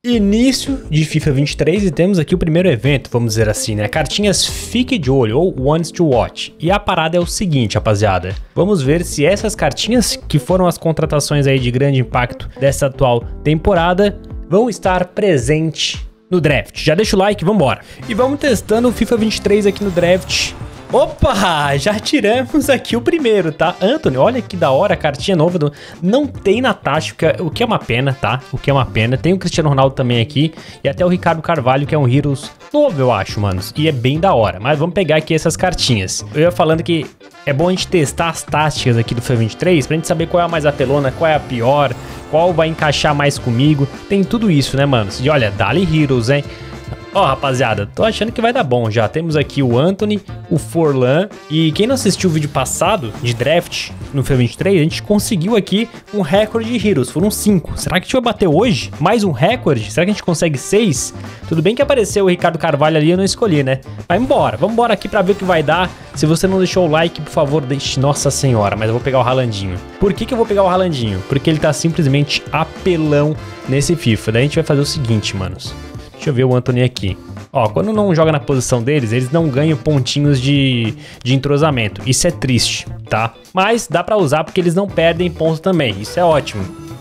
Início de FIFA 23 e temos aqui o primeiro evento, vamos dizer assim, né? Cartinhas Fique de Olho ou Ones to Watch. E a parada é o seguinte, rapaziada. Vamos ver se essas cartinhas, que foram as contratações aí de grande impacto dessa atual temporada, vão estar presentes no draft. Já deixa o like, vambora. E vamos testando o FIFA 23 aqui no draft. Opa, já tiramos aqui o primeiro, tá? Anthony, olha que da hora, a cartinha nova não tem Natasha, o que é uma pena, tá? O que é uma pena. Tem o Cristiano Ronaldo também aqui e até o Ricardo Carvalho, que é um Heroes novo, eu acho, manos. E é bem da hora, mas vamos pegar aqui essas cartinhas. Eu ia falando que é bom a gente testar as táticas aqui do FIFA 23 pra gente saber qual é a mais apelona, qual é a pior, qual vai encaixar mais comigo. Tem tudo isso, né, manos? E olha, Dali Heroes, hein? Ó, rapaziada, tô achando que vai dar bom já. Temos aqui o Anthony, o Forlan. E quem não assistiu o vídeo passado de draft no FIFA 23, a gente conseguiu aqui um recorde de Heroes. Foram 5. Será que a gente vai bater hoje? Mais um recorde? Será que a gente consegue 6? Tudo bem que apareceu o Ricardo Carvalho ali, eu não escolhi, né? Mas vamos embora aqui pra ver o que vai dar. Se você não deixou o like, por favor, deixe. Nossa senhora, mas eu vou pegar o Haalandinho. Por que eu vou pegar o Haalandinho? Porque ele tá simplesmente apelão nesse FIFA. Daí a gente vai fazer o seguinte, manos. Deixa eu ver o Anthony aqui. Ó, quando não joga na posição deles, eles não ganham pontinhos de entrosamento. Isso é triste, tá? Mas dá pra usar porque eles não perdem pontos também. Isso é ótimo.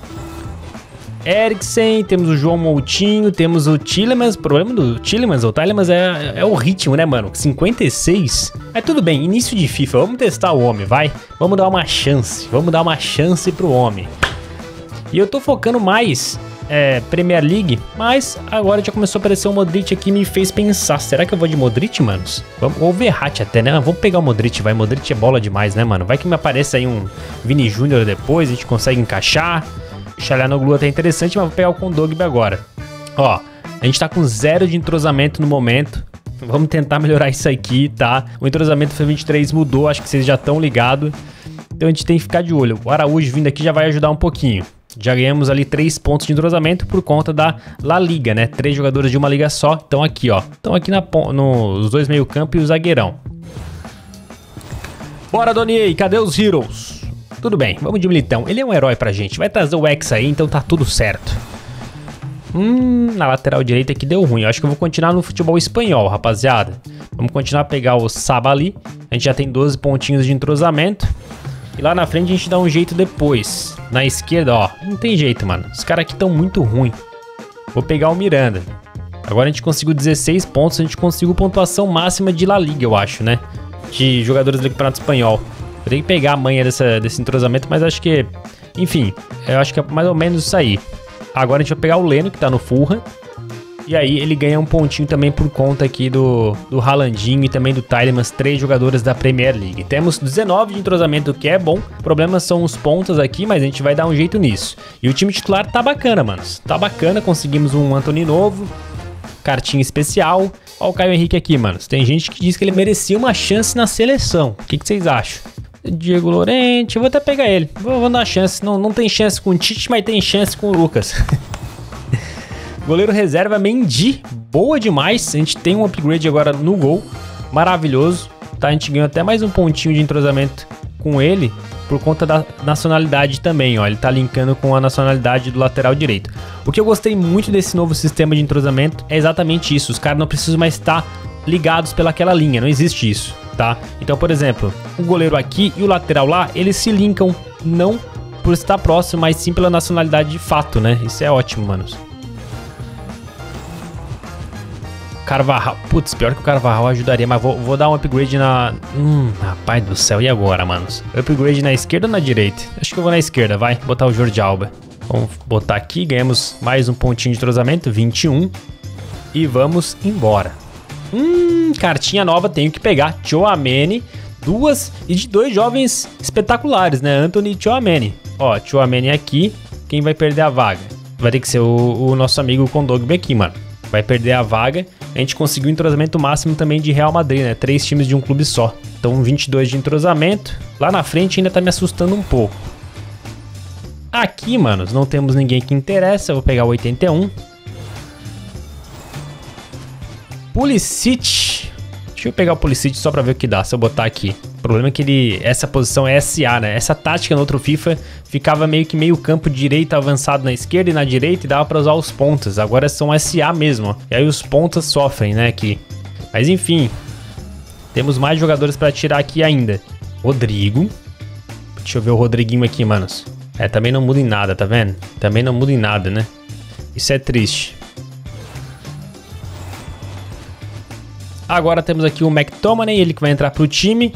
Eriksen, temos o João Moutinho, temos o Tielemans. O problema do Tielemans ou Tielemans é o ritmo, né, mano? 56. Mas tudo bem, início de FIFA. Vamos testar o homem, vai? Vamos dar uma chance. Vamos dar uma chance pro homem. E eu tô focando mais... Premier League, mas agora já começou a aparecer o Modric aqui, me fez pensar, será que eu vou de Modric, manos? Ou Verratti até, né? Vamos pegar o Modric, vai, Modric é bola demais, né, mano? Vai que me apareça aí um Vini Júnior depois, a gente consegue encaixar. Çalhanoğlu até interessante, mas vou pegar o Kondogbia agora. Ó, a gente tá com 0 de entrosamento no momento. Vamos tentar melhorar isso aqui, tá? O entrosamento do FIFA 23 mudou, acho que vocês já estão ligados. Então a gente tem que ficar de olho. O Araújo vindo aqui já vai ajudar um pouquinho. Já ganhamos ali 3 pontos de entrosamento por conta da La Liga, né? 3 jogadores de uma liga só. Estão aqui, ó. Estão aqui nos dois meio campo e o zagueirão. Bora, Donier. Cadê os Heroes? Tudo bem, vamos de Militão. Ele é um herói pra gente. Vai trazer o X aí, então tá tudo certo. Na lateral direita aqui deu ruim. Eu acho que eu vou continuar no futebol espanhol, rapaziada. Vamos continuar a pegar o Sabali. A gente já tem 12 pontinhos de entrosamento. E lá na frente a gente dá um jeito depois. Na esquerda, ó, não tem jeito, mano. Os caras aqui estão muito ruins. Vou pegar o Miranda. Agora a gente conseguiu 16 pontos. A gente conseguiu pontuação máxima de La Liga, eu acho, né? De jogadores do Campeonato Espanhol. Eu tenho que pegar a manha desse entrosamento, mas acho que... Enfim, eu acho que é mais ou menos isso aí. Agora a gente vai pegar o Leno, que tá no Fulham. E aí ele ganha um pontinho também por conta aqui do Haalandinho e também do Tielemans, 3 jogadores da Premier League. Temos 19 de entrosamento, que é bom. O problema são os pontos aqui, mas a gente vai dar um jeito nisso. E o time titular tá bacana, manos. Tá bacana, conseguimos um Anthony novo, cartinha especial. Ó o Caio Henrique aqui, manos. Tem gente que diz que ele merecia uma chance na seleção. O que vocês acham? Diego Llorente, eu vou até pegar ele. Vou dar uma chance. Não tem chance com o Tite, mas tem chance com o Lucas. Goleiro reserva, Mendy, boa demais. A gente tem um upgrade agora no gol, maravilhoso. Tá, a gente ganhou até mais um pontinho de entrosamento com ele, por conta da nacionalidade também, ó. Ele tá linkando com a nacionalidade do lateral direito. O que eu gostei muito desse novo sistema de entrosamento é exatamente isso. Os caras não precisam mais estar ligados pelaquela linha, não existe isso, tá? Então, por exemplo, o goleiro aqui e o lateral lá, eles se linkam não por estar próximo, mas sim pela nacionalidade de fato, né? Isso é ótimo, manos. Carvajal, putz, pior que o Carvajal ajudaria, mas vou dar um upgrade na... rapaz do céu, e agora, manos? Upgrade na esquerda ou na direita? Acho que eu vou na esquerda, vai, botar o Jordi Alba. Vamos botar aqui, ganhamos mais um pontinho de entrosamento, 21. E vamos embora. Cartinha nova, tenho que pegar, Tchouaméni, 2 e de 2 jovens espetaculares, né? Anthony e Tchouaméni. Ó, Tchouaméni aqui, quem vai perder a vaga? Vai ter que ser o nosso amigo Kondogbia aqui, mano. Vai perder a vaga. A gente conseguiu o entrosamento máximo também de Real Madrid, né? 3 times de um clube só. Então 22 de entrosamento. Lá na frente ainda tá me assustando um pouco. Aqui, manos, não temos ninguém que interessa. Eu vou pegar o 81. Pulisic. Deixa eu pegar o Pulisic só pra ver o que dá, se eu botar aqui. O problema é que essa posição é SA, né? Essa tática no outro FIFA ficava meio que meio campo direito avançado na esquerda e na direita e dava pra usar os pontas. Agora são SA mesmo, ó. E aí os pontas sofrem, né, aqui. Mas enfim, temos mais jogadores pra tirar aqui ainda. Rodrigo. Deixa eu ver o Rodriguinho aqui, manos. Também não muda em nada, tá vendo? Também não muda em nada, né? Isso é triste. Agora temos aqui o McTominay, ele que vai entrar pro time.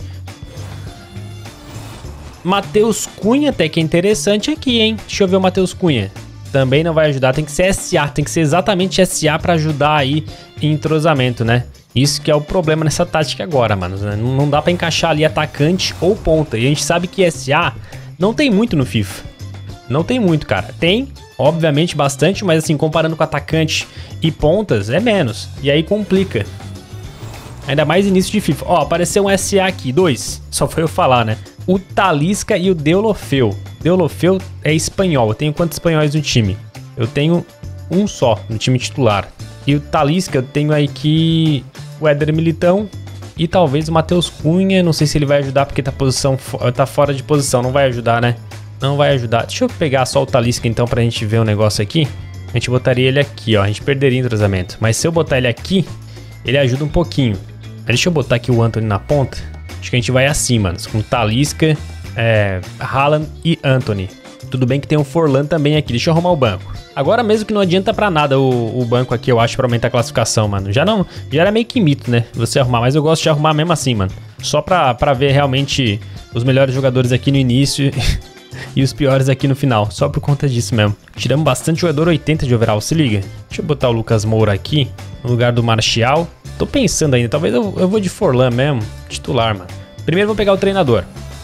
Matheus Cunha, até que é interessante aqui, hein? Deixa eu ver o Matheus Cunha. Também não vai ajudar, tem que ser SA, tem que ser exatamente SA pra ajudar aí em entrosamento, né? Isso que é o problema nessa tática agora, mano. Né? Não dá pra encaixar ali atacante ou ponta. E a gente sabe que SA não tem muito no FIFA. Não tem muito, cara. Tem, obviamente, bastante, mas assim, comparando com atacante e pontas, é menos. E aí complica. Ainda mais início de FIFA. Ó, apareceu um SA aqui, 2. Só foi eu falar, né? O Talisca e o Deulofeu. Deulofeu é espanhol. Eu tenho quantos espanhóis no time? Eu tenho um só no time titular. E o Talisca eu tenho aqui o Éder Militão e talvez o Matheus Cunha. Não sei se ele vai ajudar porque tá fora de posição. Não vai ajudar, né? Não vai ajudar. Deixa eu pegar só o Talisca então pra gente ver um negócio aqui. A gente botaria ele aqui, ó. A gente perderia entrosamento. Mas se eu botar ele aqui, ele ajuda um pouquinho. Deixa eu botar aqui o Antony na ponta. Acho que a gente vai assim, mano. Com Talisca, Haaland e Antony. Tudo bem que tem o Forlan também aqui. Deixa eu arrumar o banco. Agora mesmo que não adianta pra nada o banco aqui, eu acho, pra aumentar a classificação, mano. Já era meio que mito, né? Você arrumar. Mas eu gosto de arrumar mesmo assim, mano. Só pra ver realmente os melhores jogadores aqui no início e os piores aqui no final. Só por conta disso mesmo. Tiramos bastante jogador 80 de overall, se liga. Deixa eu botar o Lucas Moura aqui, no lugar do Martial. Tô pensando ainda, talvez eu vou de Forlan mesmo, titular, mano. Primeiro vou pegar o treinador.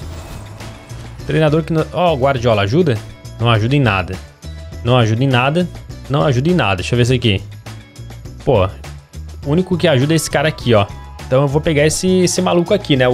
Treinador que... Ó, o Guardiola ajuda? Não ajuda em nada. Não ajuda em nada. Não ajuda em nada. Deixa eu ver isso aqui. Pô, o único que ajuda é esse cara aqui, ó. Então eu vou pegar esse maluco aqui, né?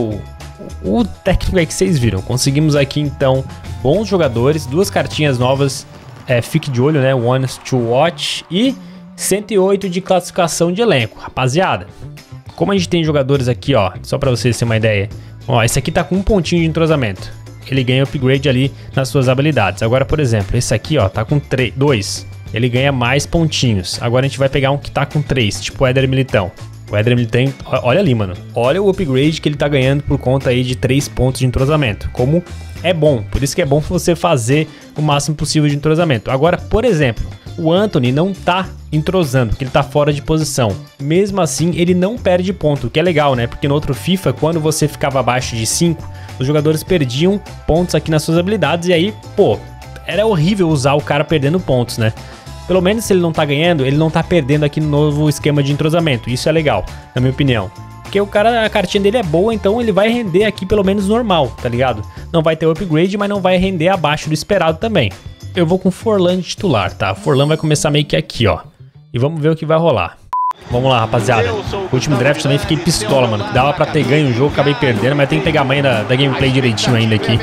O técnico aí que vocês viram. Conseguimos aqui, então, bons jogadores. 2 cartinhas novas. Fique de olho, né? Ones to watch. E 108 de classificação de elenco. Rapaziada, como a gente tem jogadores aqui, ó. Só pra vocês terem uma ideia. Ó, esse aqui tá com 1 pontinho de entrosamento. Ele ganha upgrade ali nas suas habilidades. Agora, por exemplo, esse aqui, ó, tá com 2. Ele ganha mais pontinhos. Agora a gente vai pegar um que tá com 3, tipo o Éder Militão. O Éder Militão, olha ali, mano. Olha o upgrade que ele tá ganhando por conta aí de 3 pontos de entrosamento. Como é bom. Por isso que é bom você fazer o máximo possível de entrosamento. Agora, por exemplo, o Antony não tá entrosando, porque ele tá fora de posição. Mesmo assim, ele não perde ponto, o que é legal, né? Porque no outro FIFA, quando você ficava abaixo de 5, os jogadores perdiam pontos aqui nas suas habilidades. E aí, pô, era horrível usar o cara perdendo pontos, né? Pelo menos se ele não tá ganhando, ele não tá perdendo aqui no novo esquema de entrosamento. Isso é legal, na minha opinião. Porque o cara, a cartinha dele é boa, então ele vai render aqui pelo menos normal, tá ligado? Não vai ter upgrade, mas não vai render abaixo do esperado também. Eu vou com Forlan de titular, tá? Forlan vai começar meio que aqui, ó. E vamos ver o que vai rolar. Vamos lá, rapaziada. O último draft também fiquei pistola, mano. Dava pra ter ganho o jogo, acabei perdendo, mas tem que pegar a manha da gameplay direitinho ainda aqui.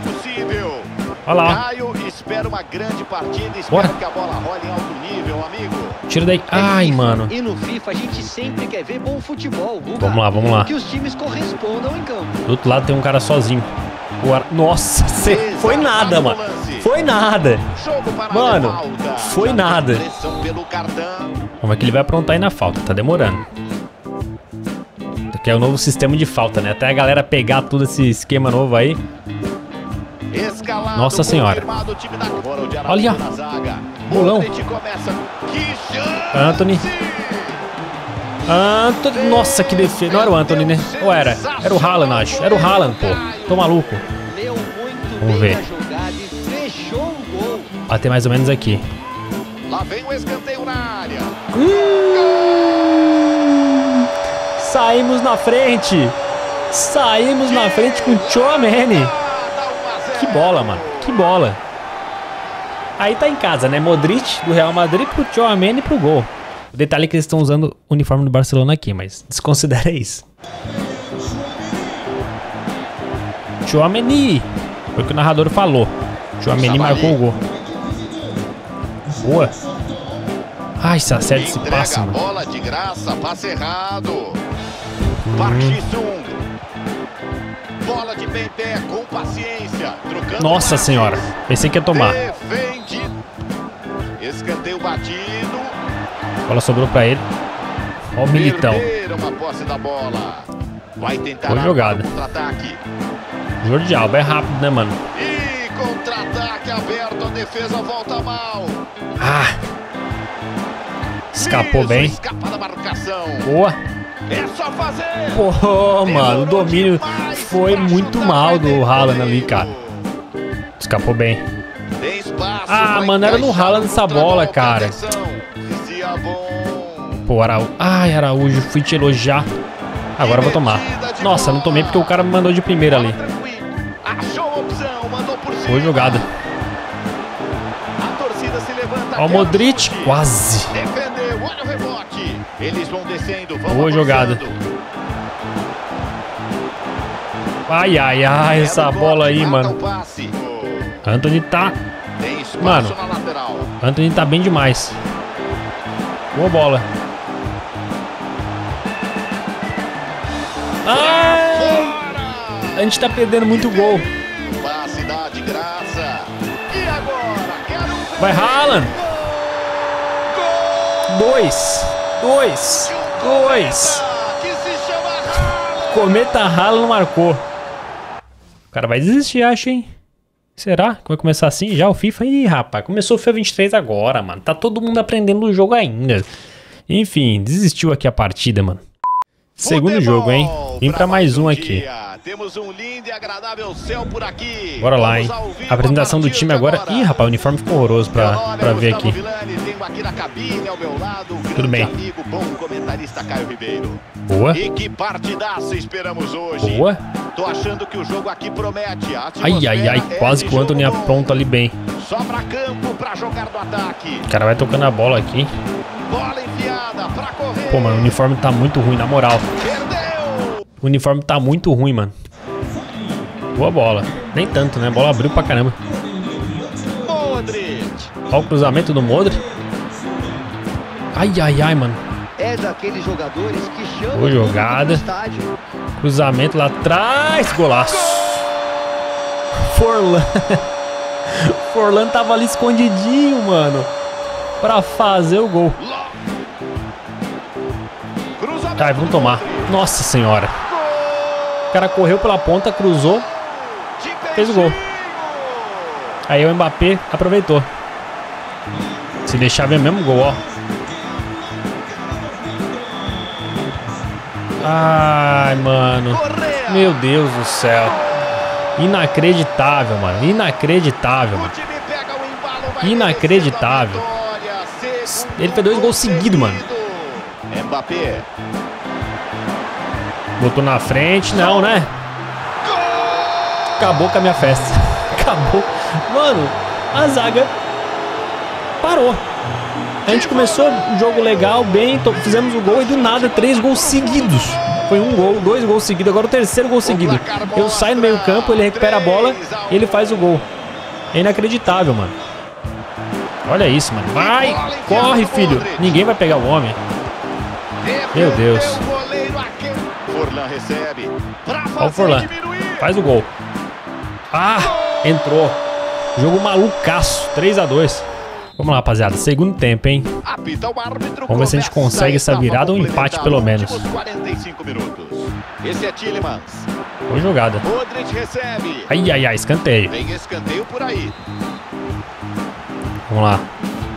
Olha lá. Bora. Tira daí. Ai, mano. E no FIFA a gente sempre quer ver bom futebol. Vamos lá, vamos lá. Que os times correspondam em campo. Do outro lado tem um cara sozinho. Nossa, foi nada, mano. Foi nada. Mano, foi nada. Vamos ver que ele vai aprontar aí na falta. Tá demorando. Aqui é o novo sistema de falta, né? Até a galera pegar todo esse esquema novo aí. Nossa senhora. Olha. Bolão. Antony. Nossa, que defesa. Não era o Antony, né? Ou era? Era o Haaland, acho. Era o Haaland, pô. Tô maluco. Vamos ver. Bater mais ou menos aqui. Lá vem o escanteio na área. Saímos na frente. Saímos na frente com o Tchouaméni. Que bola, mano. Que bola. Aí tá em casa, né? Modric do Real Madrid pro Tchouaméni pro gol. O detalhe é que eles estão usando o uniforme do Barcelona aqui, mas desconsidera isso. Tchouaméni. Foi o que o narrador falou. Tchouaméni marcou o gol. Boa. Ai, se acerta esse passe, mano. Bola de graça, passe errado. Park Ji-sung. Bola de bem pé com paciência. Trocando Nossa passes. senhora. Pensei que ia tomar. Defende. Escanteio batido. A bola sobrou pra ele. Ó o Militão. Perderam a posse da bola. Vai tentar Boa jogada. contra-ataque. Jordi Alba é rápido, né, mano? E contra-ataque aberto. A defesa volta mal. Ah! Escapou Isso, bem. Escapa da marcação. Boa. É só fazer. Pô, mano, o domínio Demais foi pra muito chutar, mal vai do dentro Haaland dele. ali, cara. Escapou bem. Tem espaço Ah, pra mano, era no encaixar Haaland essa contra-golpe, bola, cara. atenção. Esse é bom. Pô, Araújo. Ai, Araújo, fui te elogiar. Agora eu vou tomar. Nossa, não tomei porque o cara me mandou de primeira ali. Achou a opção, mandou por cima. Boa jogada. A torcida se levanta. Ó o quer Modric, chute. quase. Defendeu, olha o rebote. Eles vão descendo, vão Boa avançando. jogada. Ai, ai, ai, essa Quebra o bola corte, aí, mata mano. o passe. Anthony tá... Tem espaço Mano. na lateral. Anthony tá bem demais. Boa bola. Ai! A gente tá perdendo muito gol. Passe dá de graça. E agora? Quero ver. Vai, Haaland. 2. Que se chama Haaland. Cometa Haaland não marcou. O cara vai desistir, acho, hein? Será que vai começar assim já o FIFA? Ih, rapaz, começou o FIFA 23 agora, mano. Tá todo mundo aprendendo o jogo ainda. Enfim, desistiu aqui a partida, mano. Segundo jogo, hein? Vim pra mais um aqui. Temos um lindo e agradável céu por aqui. Bora lá, hein? Vamos ao vivo A apresentação a do partir time de agora. Ih, rapaz, o uniforme ficou horroroso Meu nome pra é ver Gustavo aqui. Villani, tenho aqui na cabine ao meu lado o grande Tudo bem. amigo, bom comentarista Caio Ribeiro. Boa. E que partidaça esperamos hoje. Boa. Tô achando que o jogo aqui promete. A Ai, ai, ai. atmosfera é Quase de que o Anthony jogo bom. apronta ali bem. Sobra campo pra jogar no ataque. O cara vai tocando a bola aqui. Bola enfiada pra correr. Pô, mano, o uniforme tá muito ruim, na moral. Perdeu. O uniforme tá muito ruim, mano. Boa bola. Nem tanto, né? A bola abriu pra caramba. Modric. Olha o cruzamento do Modric. Ai, ai, ai, mano. É daqueles jogadores que chamam Boa o público jogada. do estádio. Cruzamento lá atrás. Golaço. Forlan. Forlan tava ali escondidinho, mano. Pra fazer o gol. Cruzamento. Ai, vamos tomar. Nossa senhora. O cara correu pela ponta, cruzou. Fez o gol. Aí o Mbappé aproveitou. Se deixar ver mesmo gol, ó. Ai, mano. Correa. Meu Deus do céu. Inacreditável, mano. Inacreditável, O mano. time pega o embalo, vai Inacreditável. merecendo a vitória. Segundo Ele fez 2 gols seguidos, mano. seguido. Mbappé. Botou na frente, não, né? Acabou com a minha festa. Acabou. Mano, a zaga parou. A gente começou o jogo legal, bem, fizemos o gol e do nada 3 gols seguidos. Foi 1 gol, 2 gols seguidos, agora o 3º gol seguido. Eu saio no meio campo, ele recupera a bola e ele faz o gol. É inacreditável, mano. Olha isso, mano. Vai, corre, filho. Ninguém vai pegar o homem. Meu Deus. Forlan recebe. Olha o Forlan. Faz o gol. Ah, entrou. Jogo malucaço. 3-2. Vamos lá, rapaziada. Segundo tempo, hein? Apita o árbitro. Vamos ver se a gente consegue essa virada ou um empate, pelo menos. 45 minutos. Esse é Tielemans. Boa jogada. Modric recebe. Ai, ai, ai. Escanteio. Vem escanteio por aí. Vamos lá.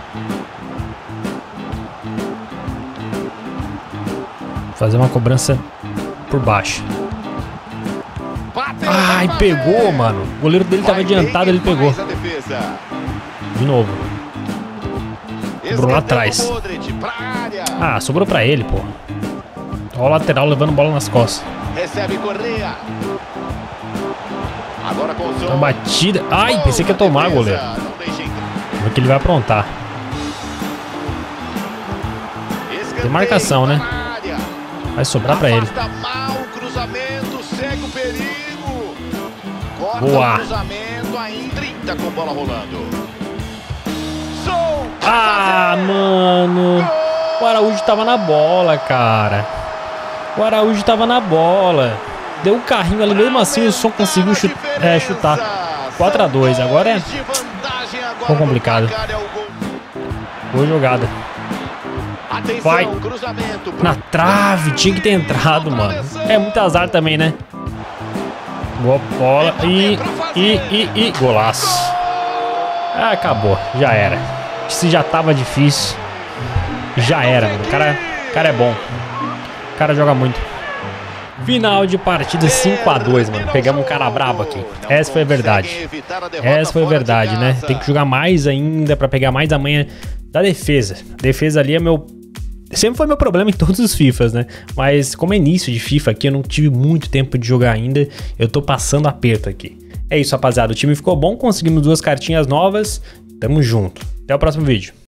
Fazer uma cobrança por baixo. Bateu, Ai, vai pegou, fazer. mano. O goleiro dele tava Vai bem adiantado, que ele pegou. faz a defesa. De novo. Cobrou lá Escanteio atrás. Modric pra área. Ah, sobrou pra ele, pô. Ó o lateral levando bola nas costas. Recebe Correa. Agora com o som. Uma batida. Ai, pensei que ia Boa tomar, defesa. goleiro. Não deixa entrar. Vamos ver o que ele vai aprontar. Escanteio marcação, né? na área. Vai sobrar pra ele. Afasta mal o cruzamento, segue o perigo. Corta Boa. o cruzamento, ainda 30 com bola rolando. Som. Ah, mano. O Araújo tava na bola, cara. O Araújo tava na bola. Deu um carrinho ali, mesmo assim o Son conseguiu chutar. 4 a 2, agora é ficou complicado. Boa jogada. Vai. Na trave, tinha que ter entrado, mano. É muito azar também, né? Boa bola. E golaço. Ah, acabou, já era. Se já tava difícil, já era, mano. O cara é bom. O cara joga muito. Final de partida 5 a 2, mano. Pegamos um cara brabo aqui. Essa foi a verdade. Essa foi a verdade, né? Tem que jogar mais ainda pra pegar mais a manha da defesa. A defesa ali é meu... Sempre foi meu problema em todos os FIFAs, né? Mas como é início de FIFA aqui, eu não tive muito tempo de jogar ainda. Eu tô passando aperto aqui. É isso, rapaziada. O time ficou bom, conseguimos 2 cartinhas novas. Tamo junto. Até o próximo vídeo.